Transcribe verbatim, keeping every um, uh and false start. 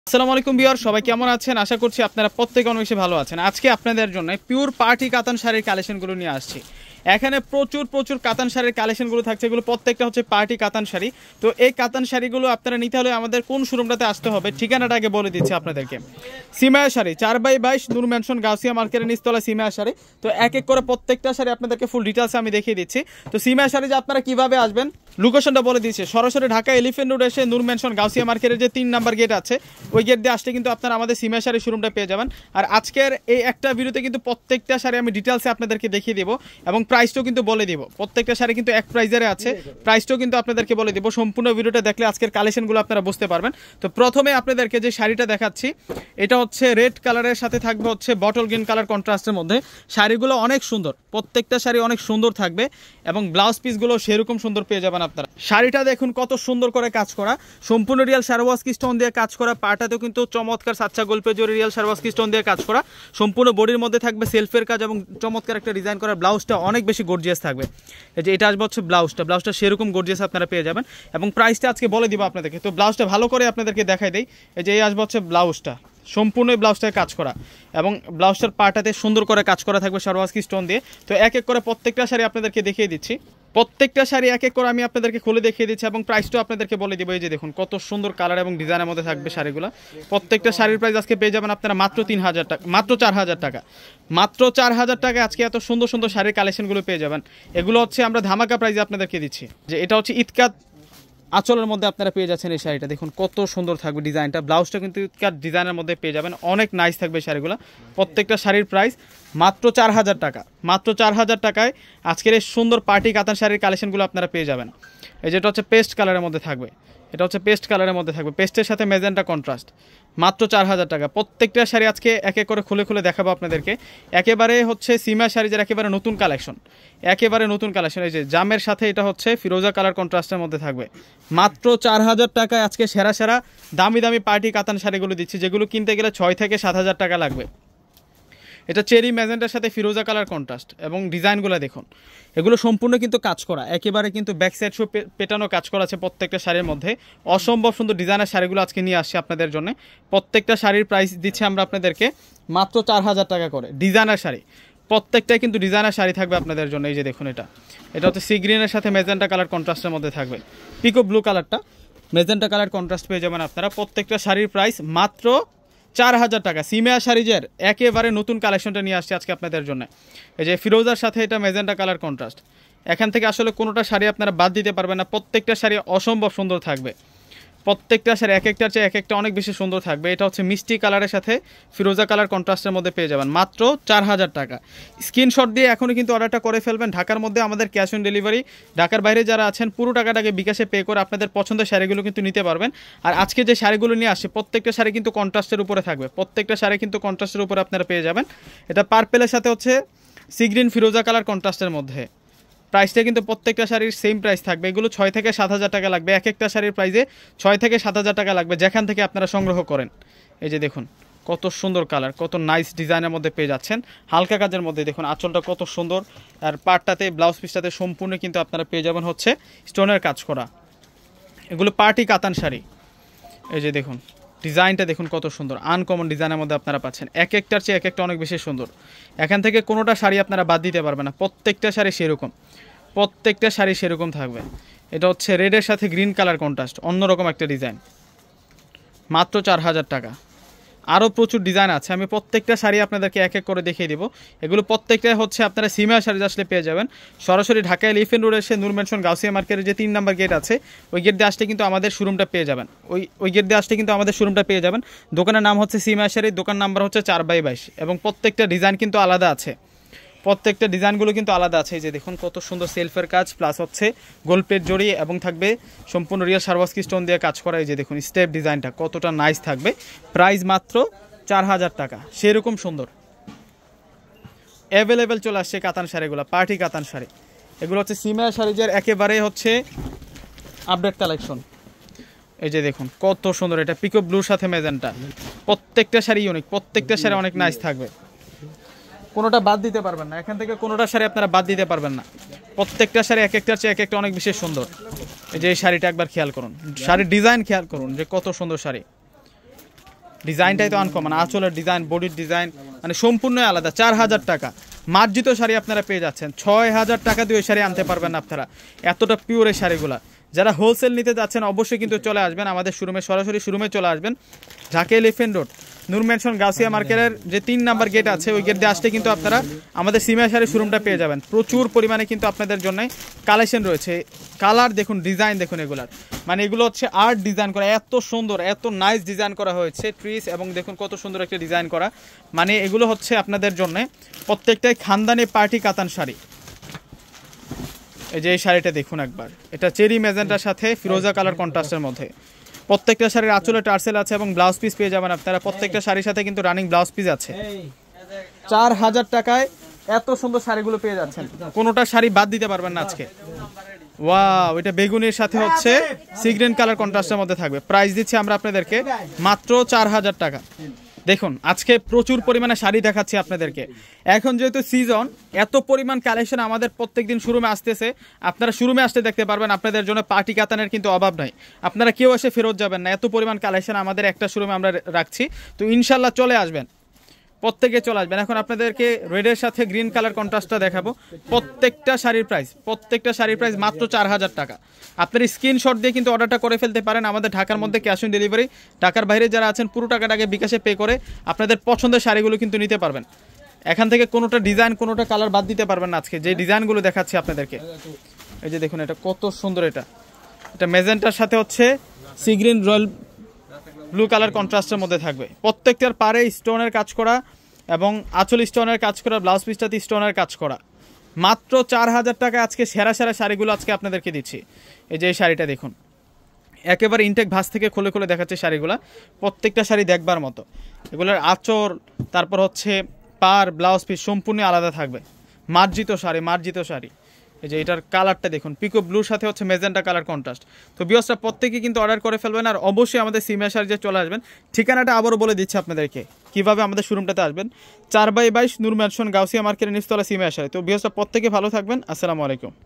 আসসালামু আলাইকুম ভিউয়ার, সবাই কেমন আছেন? আশা করছি আপনারা প্রত্যেকে অনেক বেশি ভালো আছেন। আজকে আপনাদের জন্য পিওর পার্টি কাতান শাড়ির কালেকশনগুলো নিয়ে আসছি। এখানে প্রচুর প্রচুর কাতান শাড়ির কালেকশনগুলো থাকছে, এগুলো প্রত্যেকটা হচ্ছে পার্টি কাতান শাড়ি। তো এই কাতান শাড়িগুলো আপনারা নিতে হলে আমাদের কোন শোরুমটাতে আসতে হবে ঠিকানাটা আগে বলে দিচ্ছি আপনাদেরকে। সিমায়া শাড়ি, চার বাই বাইশ, নূর ম্যানশন, গাউসিয়া মার্কেটের নিচতলা সিমায়া শাড়ি। তো এক এক করে প্রত্যেকটা শাড়ি আপনাদেরকে ফুল ডিটেলস আমি দেখিয়ে দিচ্ছি। তো সিমায়া শাড়ি যে আপনারা কিভাবে আসবেন লোকেশনটা বলে দিচ্ছে, সরাসরি ঢাকা এলিফেন্ট রোড এসে নূর ম্যানশন গাউসিয়া মার্কেটের যে তিন নাম্বার গেট আছে ওই গেট দিয়ে আসলে কিন্তু আপনারা আমাদের সিমায়া শাড়ি শোরুমটা পেয়ে যাবেন। আর আজকের এই একটা ভিডিওতে কিন্তু প্রত্যেকটা শাড়ি আমি ডিটেলসে আপনাদেরকে দেখিয়ে দেবো এবং প্রাইসটাও কিন্তু বলে দিব। প্রত্যেকটা শাড়ি কিন্তু এক প্রাইজারে আছে, প্রাইসটাও কিন্তু আপনাদেরকে বলে দিব। সম্পূর্ণ ভিডিওটা দেখলে আজকের কালেকশনগুলো আপনারা বুঝতে পারবেন। তো প্রথমে আপনাদেরকে যে শাড়িটা দেখাচ্ছি এটা হচ্ছে রেড কালারের সাথে থাকবে হচ্ছে বটল গ্রিন কালার কন্ট্রাস্টের মধ্যে। শাড়িগুলো অনেক সুন্দর, প্রত্যেকটা শাড়ি অনেক সুন্দর থাকবে এবং ব্লাউজ পিসগুলো সেরকম সুন্দর পেয়ে যাবেন আপনারা। শাড়িটা দেখুন কত সুন্দর করে কাজ করা, সম্পূর্ণ রিয়াল শারওয়াজকি স্টোন দিয়ে কাজ করা। পাটাতেও কিন্তু চমৎকার সাচ্চা গল্পে জোরে রিয়াল শারওয়াজকি স্টোন দিয়ে কাজ করা। সম্পূর্ণ বডির মধ্যে থাকবে সেলফের কাজ এবং চমৎকার একটা ডিজাইন করা। ব্লাউজটা অনেক বেশি গর্জিয়াস থাকবে। এই যে এটা আসবে হচ্ছে ব্লাউজটা, ব্লাউজটা সেরকম গর্জিয়াস আপনারা পেয়ে যাবেন এবং প্রাইসটা আজকে বলে দিব আপনাদেরকে। তো ব্লাউজটা ভালো করে আপনাদেরকে দেখাই দেই। এই যে এই আসবে হচ্ছে ব্লাউজটা, সম্পূর্ণ ব্লাউজটায় কাজ করা এবং ব্লাউজটার পাটাতে সুন্দর করে কাজ করা থাকবে শারওয়াজকি স্টোন দিয়ে। তো এক এক করে প্রত্যেকটা শাড়ি আপনাদেরকে দেখিয়ে দিচ্ছি। প্রত্যেকটা শাড়ি এক এক করে আমি আপনাদেরকে খুলে দেখিয়ে দিচ্ছি এবং প্রাইসটাও আপনাদেরকে বলে দিব। এই যে দেখুন কত সুন্দর কালার এবং ডিজাইনের মধ্যে থাকবে শাড়িগুলো। প্রত্যেকটা শাড়ির প্রাইস আজকে পেয়ে যাবেন আপনারা মাত্র তিন হাজার টাকা, মাত্র চার হাজার টাকা, মাত্র চার হাজার টাকা আজকে এত সুন্দর সুন্দর শাড়ির কালেকশনগুলো পেয়ে যাবেন। এগুলো হচ্ছে আমরা ধামাকা প্রাইসে আপনাদেরকে দিচ্ছি। যে এটা হচ্ছে ইতকাত আঁচলের মধ্যে আপনারা পেয়ে যাচ্ছেন এই শাড়িটা, দেখুন কত সুন্দর থাকবে ডিজাইনটা। ব্লাউজটা কিন্তু ইতকাত ডিজাইনের মধ্যে পেয়ে যাবেন, অনেক নাইস থাকবে শাড়িগুলো। প্রত্যেকটা শাড়ির প্রাইস মাত্র চার হাজার টাকা, মাত্র চার হাজার টাকায় আজকের এই সুন্দর পার্টি কাতান শাড়ির কালেকশনগুলো আপনারা পেয়ে যাবেন। এই যেটা হচ্ছে পেস্ট কালারের মধ্যে থাকবে, এটা হচ্ছে পেস্ট কালারের মধ্যে থাকবে, পেস্টের সাথে মেজেন্টা কন্ট্রাস্ট, মাত্র চার হাজার টাকা। প্রত্যেকটা শাড়ি আজকে এক এক করে খুলে খুলে দেখাবো আপনাদেরকে। একেবারে হচ্ছে সিমা শাড়িজের একেবারে নতুন কালেকশন, একেবারে নতুন কালেকশন। এই যে জামের সাথে এটা হচ্ছে ফিরোজা কালার কন্ট্রাস্টের মধ্যে থাকবে, মাত্র চার হাজার টাকায় আজকে সেরা সেরা দামি দামি পার্টি কাতান শাড়িগুলো দিচ্ছি, যেগুলো কিনতে গেলে ছয় থেকে সাত হাজার টাকা লাগবে। এটা চেরি ম্যাজেন্টার সাথে ফিরোজা কালার কন্ট্রাস্ট এবং ডিজাইনগুলো দেখুন, এগুলো সম্পূর্ণ কিন্তু কাজ করা, একেবারে কিন্তু ব্যাক সাইড শো পেটানো কাজ করা আছে প্রত্যেকটা শাড়ির মধ্যে। অসম্ভব সুন্দর ডিজাইনের শাড়িগুলো আজকে নিয়ে আসছি আপনাদের জন্য। প্রত্যেকটা শাড়ির প্রাইস দিচ্ছি আমরা আপনাদেরকে মাত্র চার হাজার টাকা করে। ডিজাইনার শাড়ি, প্রত্যেকটাই কিন্তু ডিজাইনার শাড়ি থাকবে আপনাদের জন্য। এই যে দেখুন এটা এটা হচ্ছে সি গ্রিনের সাথে মেজেন্টা কালার কন্ট্রাস্টের মধ্যে থাকবে, পিকো ব্লু কালারটা মেজেন্টা কালার কন্ট্রাস্ট পেয়ে যাবেন আপনারা। প্রত্যেকটা শাড়ির প্রাইস মাত্র চার হাজার টাকা। সিমিয়া শাড়িজের একেবারে নতুন কালেকশনটা নিয়ে আসছে আজকে আপনাদের জন্য। এই যে ফিরোজার সাথে এটা মেজেন্টা কালার কন্ট্রাস্ট, এখান থেকে আসলে কোনোটা শাড়ি আপনারা বাদ দিতে পারবেন না, প্রত্যেকটা শাড়ি অসম্ভব সুন্দর থাকবে। প্রত্যেকটা শাড়ি এক একটার চেয়ে এক একটা অনেক বেশি সুন্দর থাকবে। এটা হচ্ছে মিষ্টি কালারের সাথে ফিরোজা কালার কন্ট্রাস্টের মধ্যে পেয়ে যাবেন মাত্র চার হাজার টাকা। স্ক্রিনশট দিয়ে এখনই কিন্তু অর্ডারটা করে ফেলবেন। ঢাকার মধ্যে আমাদের ক্যাশ অন ডেলিভারি, ঢাকার বাইরে যারা আছেন পুরো টাকাটাকে বিকাশে পে করে আপনাদের পছন্দের শাড়িগুলো কিন্তু নিতে পারবেন। আর আজকে যে শাড়িগুলো নিয়ে আসছে প্রত্যেকটা শাড়ি কিন্তু কন্ট্রাস্টের উপরে থাকবে, প্রত্যেকটা শাড়ি কিন্তু কন্ট্রাস্টের উপরে আপনারা পেয়ে যাবেন। এটা পার্পেলের সাথে হচ্ছে সি গ্রিন ফিরোজা কালার কন্ট্রাস্টের মধ্যে। প্রাইসটা কিন্তু প্রত্যেকটা শাড়ির সেম প্রাইস থাকবে। এগুলো ছয় থেকে সাত হাজার টাকা লাগবে, এক একটা শাড়ির প্রাইসে ছয় থেকে সাত হাজার টাকা লাগবে যেখান থেকে আপনারা সংগ্রহ করেন। এই যে দেখুন কত সুন্দর কালার, কত নাইস ডিজাইনের মধ্যে পেয়ে যাচ্ছেন, হালকা কাজের মধ্যে। দেখুন আঁচলটা কত সুন্দর, আর পাটটাতে ব্লাউজ পিসটাতে সম্পূর্ণ কিন্তু আপনারা পেয়ে যাবেন হচ্ছে স্টোনের কাজ করা। এগুলো পার্টি কাতান শাড়ি। এই যে দেখুন ডিজাইনটা দেখুন কত সুন্দর, আনকমন ডিজাইনের মধ্যে আপনারা পাচ্ছেন। এক একটার চেয়ে এক একটা অনেক বেশি সুন্দর। এখান থেকে কোনোটা শাড়ি আপনারা বাদ দিতে পারবেন না, প্রত্যেকটা শাড়ি সেরকম, প্রত্যেকটা শাড়ি সেরকম থাকবে। এটা হচ্ছে রেডের সাথে গ্রিন কালার কন্ট্রাস্ট, অন্যরকম একটা ডিজাইন, মাত্র চার হাজার টাকা। আরও প্রচুর ডিজাইন আছে, আমি প্রত্যেকটা শাড়ি আপনাদেরকে এক এক করে দেখিয়ে দিব। এগুলো প্রত্যেকটাই হচ্ছে আপনারা সিমিয়া শাড়ি আসলে পেয়ে যাবেন। সরাসরি ঢাকা এলিফেন্ট রোড এসে নূর ম্যানশন গাউসিয়া মার্কেটের যে তিন নাম্বার গেট আছে ওই গেট দিয়ে আসলে কিন্তু আমাদের শোরুমটা পেয়ে যাবেন। ওই ওই গেট দিয়ে আসলে কিন্তু আমাদের শোরুমটা পেয়ে যাবেন। দোকানের নাম হচ্ছে সিমিয়া শাড়ি, দোকান নাম্বার হচ্ছে চার বাই বাইশ এবং প্রত্যেকটা ডিজাইন কিন্তু আলাদা আছে, প্রত্যেকটা ডিজাইনগুলো কিন্তু আলাদা আছে। এই যে দেখুন কত সুন্দর সেলফের কাজ প্লাস হচ্ছে গোল প্লেট জড়ি এবং থাকবে সম্পূর্ণ রিয়াল শারওয়াজকি স্টোন দিয়ে কাজ করা। এই যে দেখুন স্টেপ ডিজাইনটা কতটা নাইস থাকবে। প্রাইস মাত্র চার হাজার টাকা, সেরকম সুন্দর অ্যাভেলেবেল চলে আসছে কাতান শাড়িগুলো, পার্টি কাতান শাড়ি। এগুলো হচ্ছে সিমিয়া শাড়িজের একেবারে হচ্ছে আপডেট কালেকশন। এই যে দেখুন কত সুন্দর, এটা পিকো ব্লুর সাথে মেজেন্টা। প্রত্যেকটা শাড়ি ইউনিক, প্রত্যেকটা শাড়ি অনেক নাইস থাকবে, কোনোটা বাদ দিতে পারবেন না। এখান থেকে কোনোটা শাড়ি আপনারা বাদ দিতে পারবেন না, প্রত্যেকটা শাড়ি এক একটার চেয়ে এক একটা অনেক বেশি সুন্দর। এই যে এই শাড়িটা একবার খেয়াল করুন, শাড়ির ডিজাইন খেয়াল করুন যে কত সুন্দর শাড়ি। ডিজাইনটাই তো আনকমন, আঁচলের ডিজাইন, বডির ডিজাইন মানে সম্পূর্ণই আলাদা। চার হাজার টাকা মার্জিত শাড়ি আপনারা পেয়ে যাচ্ছেন। ছয় হাজার টাকা দিয়ে ওই শাড়ি আনতে পারবেন না আপনারা, এতটা পিওর এই শাড়িগুলা। যারা হোলসেল নিতে যাচ্ছেন অবশ্যই কিন্তু চলে আসবেন আমাদের শোরুমে, সরাসরি শোরুমে চলে আসবেন। Dhaka elephant road Noor mansion Gausia মার্কেটের যে তিন নাম্বার গেট আছে ওই গেট দিয়ে আসলে কিন্তু আপনারা আমাদের সিমিয়া শাড়ির শোরুমটা পেয়ে যাবেন। প্রচুর পরিমাণে কিন্তু আপনাদের জন্য কালেকশন রয়েছে। কালার দেখুন, ডিজাইন দেখুন, এগুলার মানে এগুলো হচ্ছে আর্ট ডিজাইন করা, এত সুন্দর এত নাইস ডিজাইন করা হয়েছে ট্রিস, এবং দেখুন কত সুন্দর একটা ডিজাইন করা। মানে এগুলো হচ্ছে আপনাদের জন্য প্রত্যেকটাই খানদানি পার্টি কাতান শাড়ি। এই যে এই শাড়িটা দেখুন একবার, এটা চেরি ম্যাজেন্টার সাথে ফিরোজা কালার কন্ট্রাস্টের মধ্যে। প্রত্যেকটা শাড়ির আঁচলে টার্সেল আছে এবং ব্লাউজ পিস পেয়ে যাবেন আপনারা। প্রত্যেকটা শাড়ির সাথে কিন্তু রানিং ব্লাউজ পিস আছে। চার হাজার টাকায় এত সুন্দর শাড়িগুলো পেয়ে যাচ্ছেন, কোনোটা শাড়ি বাদ দিতে পারবেন না আজকে। ওয়াও, এটা বেগুনের সাথে হচ্ছে সি গ্রিন কালার কন্ট্রাস্টের মধ্যে থাকবে। প্রাইস দিচ্ছি আমরা আপনাদেরকে মাত্র চার হাজার টাকা। দেখুন আজকে প্রচুর পরিমাণে শাড়ি দেখাচ্ছি আপনাদেরকে। এখন যেহেতু সিজন, এত পরিমাণ কালেকশন আমাদের প্রত্যেকদিন শোরুমে আসতেছে। আপনারা শোরুমে আসতে দেখতে পারবেন, আপনাদের জন্য পার্টি কাতানের কিন্তু অভাব নাই। আপনারা কেউ এসে ফেরত যাবেন না, এত পরিমাণ কালেকশন আমাদের একটা শোরুমে আমরা রাখছি। তো ইনশাল্লাহ চলে আসবেন, প্রত্যেকে চলে আসবেন। এখন আপনাদেরকে রেডের সাথে গ্রিন কালার কন্ট্রাস্টটা দেখাবো। প্রত্যেকটা শাড়ির প্রাইস প্রত্যেকটা শাড়ির প্রাইস মাত্র চার হাজার টাকা। আপনার স্ক্রিনশট দিয়ে কিন্তু অর্ডারটা করে ফেলতে পারেন। আমাদের ঢাকার মধ্যে ক্যাশ অন ডেলিভারি, ঢাকার বাইরে যারা আছেন পুরো টাকাটাকে বিকাশে পে করে আপনাদের পছন্দের শাড়িগুলো কিন্তু নিতে পারবেন। এখান থেকে কোনোটা ডিজাইন কোনোটা কালার বাদ দিতে পারবেন না। আজকে যে ডিজাইনগুলো দেখাচ্ছি আপনাদেরকে, এই যে দেখুন এটা কত সুন্দর। এটা এটা মেজেন্টার সাথে হচ্ছে sea green royal blue colour কন্ট্রাস্টের মধ্যে থাকবে। প্রত্যেকটার পারে স্টোনের কাজ করা এবং আঁচল স্টোনের কাজ করা, ব্লাউজ পিসটাতে স্টোনের কাজ করা। মাত্র চার হাজার টাকা আজকে সেরা সেরা শাড়িগুলো আজকে আপনাদেরকে দিচ্ছি। এই যে এই শাড়িটা দেখুন, একেবারে ইনটেক ভাঁজ থেকে খুলে খুলে দেখাচ্ছে শাড়িগুলো। প্রত্যেকটা শাড়ি দেখবার মতো। এগুলোর আঁচল, তারপর হচ্ছে পার, ব্লাউজ পিস সম্পূর্ণ আলাদা থাকবে। মার্জিত শাড়ি, মার্জিত শাড়ি। এই যে এটার কালারটা দেখুন, পিকো ব্লুর সাথে হচ্ছে মেজেন্টা কালার কন্ট্রাস্ট। তো ভিউয়ার্সরা প্রত্যেকে কিন্তু অর্ডার করে ফেলবেন, আর অবশ্যই আমাদের সিমিয়া শাড়িতে চলে আসবেন। ঠিকানাটা আবারও বলে দিচ্ছি আপনাদেরকে কিভাবে আমাদের শোরুমটাতে আসবেন। চার বাই বাইশ নূর ম্যানশন গাউসিয়া মার্কেটের নিচতলা সিমিয়া শাড়ি। তো ভিউয়ার্সরা প্রত্যেকে ভালো থাকবেন। আসসালামু আলাইকুম।